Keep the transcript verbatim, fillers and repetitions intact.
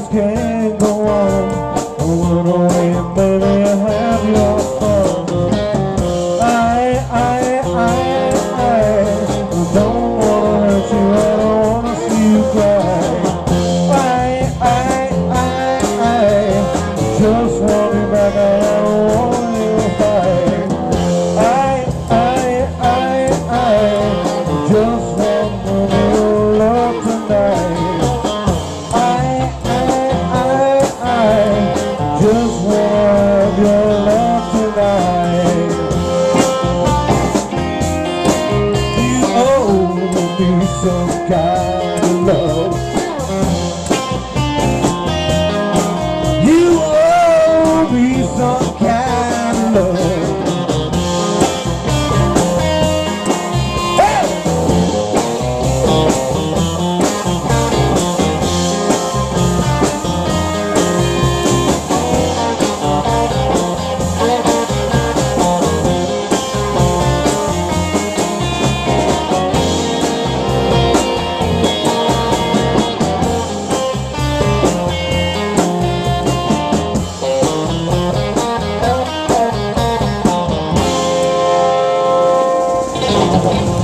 just can't go on. Run away, baby, have your fun. I, I, I, I don't wanna hurt you, I don't wanna see you cry. I, I, I, I just want you back, I don't want you to fight. I, I, I, I just want your love tonight. I, I, I, I just want your love tonight. You owe me some kind of love. You owe me some kind of love. Thank you.